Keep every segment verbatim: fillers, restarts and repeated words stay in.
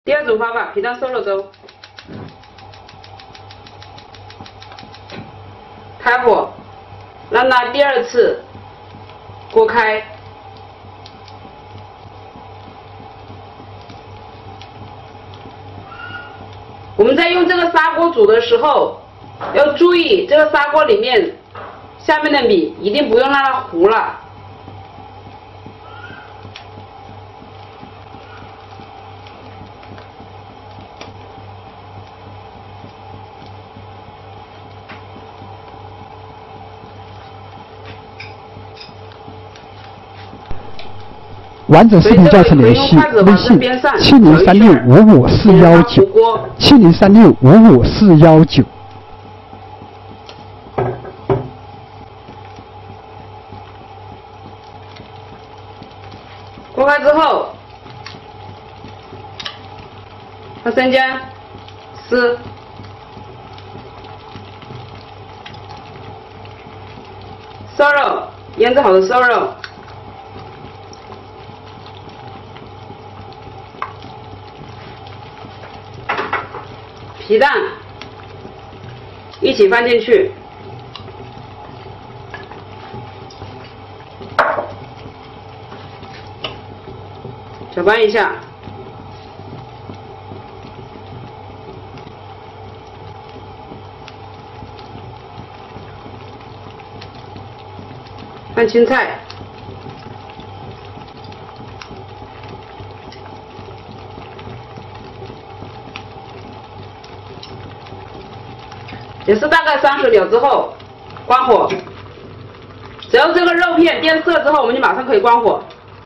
第二种方法，皮蛋瘦肉粥。开火，让它第二次锅开。我们在用这个砂锅煮的时候，要注意这个砂锅里面下面的米一定不用让它糊了。 完整视频教程联系微信七零三六五五四幺九七零三六五五四幺九。 锅开之后，放生姜、丝、瘦肉，腌制好的瘦肉。 皮蛋一起放进去，搅拌一下，放青菜。 也是大概三十秒之后，关火。只要这个肉片变色之后，我们就马上可以关火。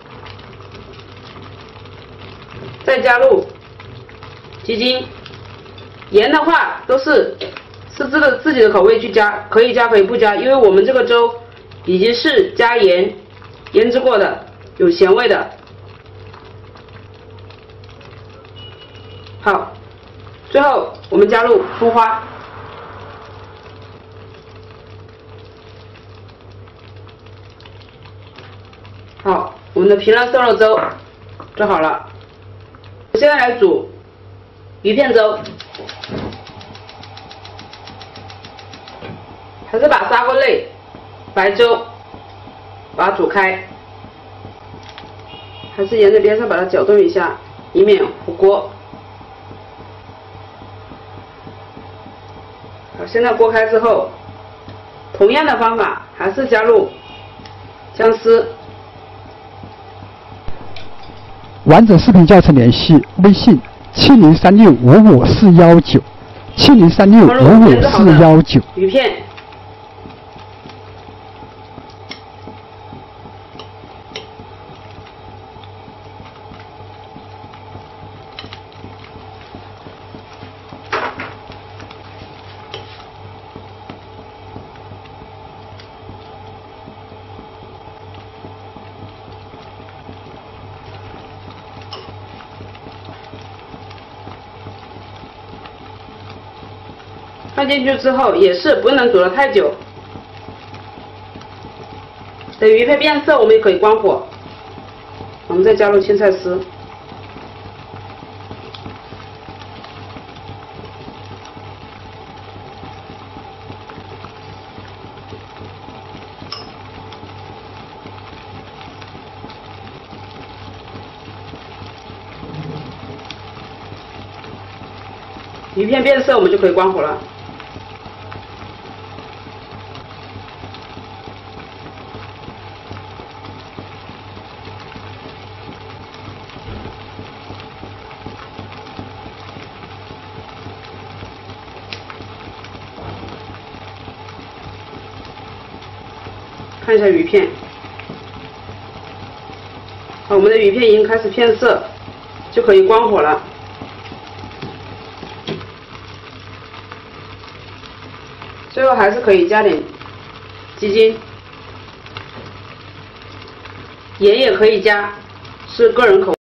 再加入鸡精，盐的话都是是自的自己的口味去加，可以加可以不加，因为我们这个粥已经是加盐腌制过的，有咸味的。好，最后我们加入葱花。 好，我们的皮蛋瘦肉粥做好了。现在来煮鱼片粥，还是把砂锅内白粥把它煮开，还是沿着边上把它搅动一下，以免糊锅。好，现在锅开之后，同样的方法还是加入姜丝。 完整视频教程联系微信七零三六五五四幺九七零三六五五四幺九。 鱼片，放进去之后也是不能煮得太久，等鱼片变色，我们也可以关火。我们再加入青菜丝，鱼片变色，我们就可以关火了。 看一下鱼片，好，我们的鱼片已经开始变色，就可以关火了。最后还是可以加点鸡精，盐也可以加，是个人口味。